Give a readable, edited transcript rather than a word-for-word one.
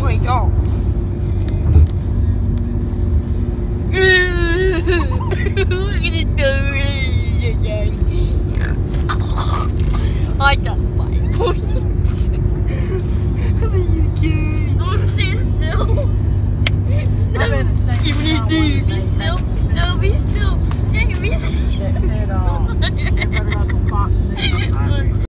my god. I got 5 points. Are you kidding? Don't stay still. I'm gonna stay Be still. No, be still. Yeah, be still. that said, everybody like a fox next